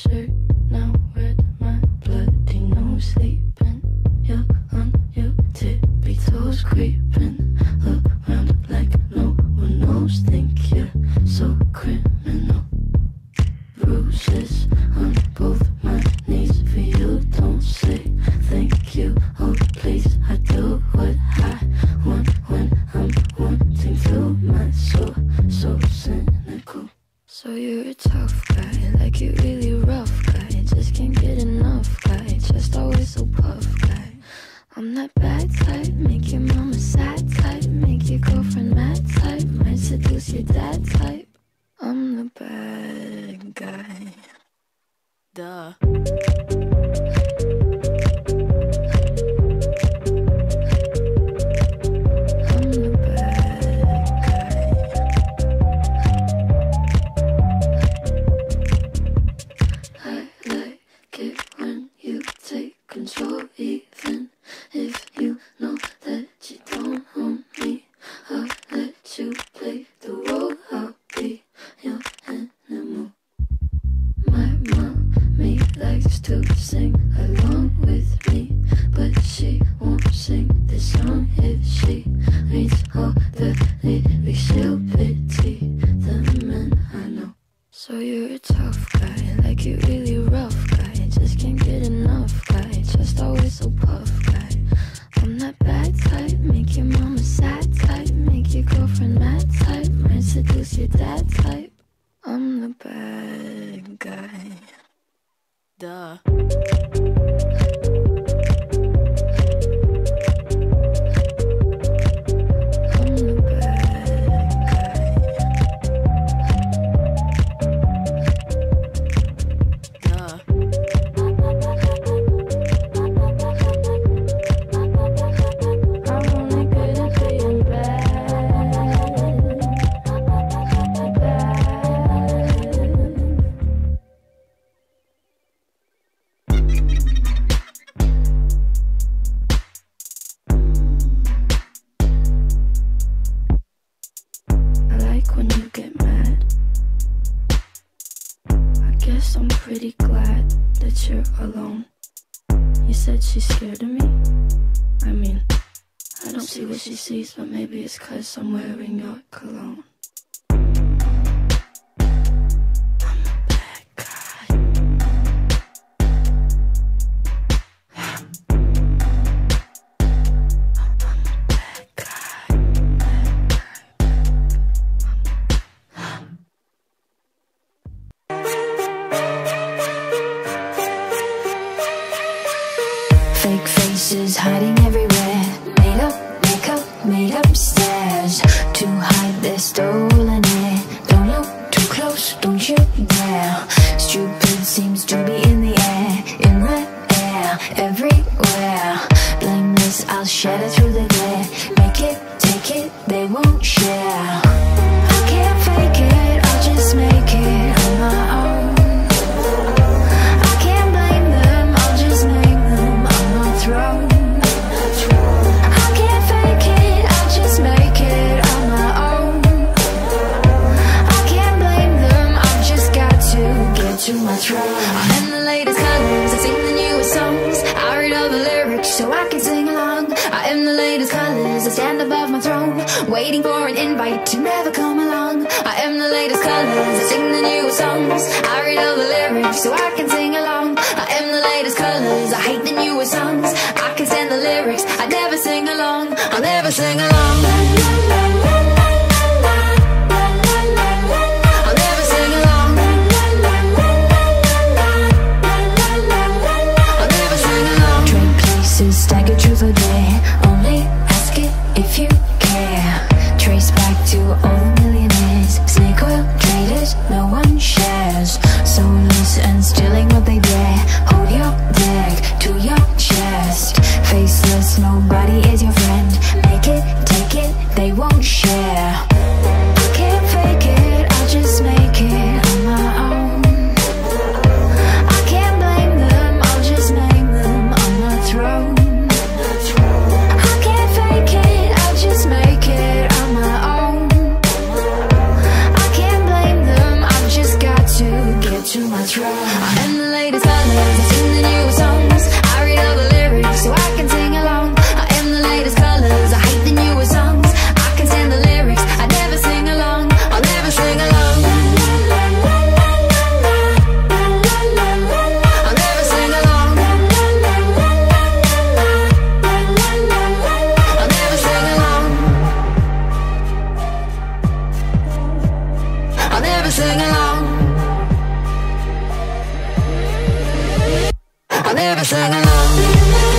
shirt now red, my bloody nose sleeping. You're on your tippy toes creeping around like no one knows. Think you're so criminal. Bruises on both my knees for you. Don't say thank you, oh please. I do what I want when I'm wanting to. My soul so cynical. So you're a tough guy, like you really rough guy. Just can't get enough guy, just always so puff guy. I'm that bad type, make your mama sad type, make your girlfriend mad type, might seduce your dad type. I'm the bad guy. Duh. Control, even if you know that you don't own me. I'll let you play the role. I'll be your animal. My mommy likes to sing along with me, but she won't sing this song if she reads all the lyrics. She'll pity the men I know. So you're a tough guy, like you really rough guy. Just can't get enough guy, just always so puff guy. I'm that bad type, make your mama sad type, make your girlfriend mad type, might seduce your dad type. I'm the bad guy. Duh. When you get mad, I guess I'm pretty glad that you're alone. You said she's scared of me. I mean, I don't see what she sees, but maybe it's 'cause I'm wearing your cologne. Fake faces hiding everywhere, made up makeup, made up stares to hide their stolen air. Don't look too close, don't you dare. Stupid seems to be in the air, in the air, everywhere. Blameless, I'll shatter through the glare. Make it, take it, they won't share. I can't fake it, I'll just make it on my own. Throne. I can't fake it, I'll just make it on my own. I can't blame them, I've just got to get to my throne. I'm in the latest colors, I sing the newest songs. I read all the lyrics so I can sing along. I am the latest colors, I stand above my throne, waiting for an invite to never come along. I am the latest colors, I sing the newest songs. I read all the lyrics so I can sing along. I am the latest colors, I hate the newest songs. I can stand the lyrics, I never sing along. I'll never sing along. I'll never sing along. I'll never sing along. Trade places, stagger through the day. Only ask it if you care. Trace back to all the millionaires. Snake oil traders, no one shares. Soulless and stealing my I am the latest colors, I sing the newest songs. I read all the lyrics so I can sing along. I am the latest colors, I hate the newest songs. I can stand the lyrics, I never sing along. I'll never sing along. I'll never sing along. I'll never sing along. I'll never sing along. I'll never sing along.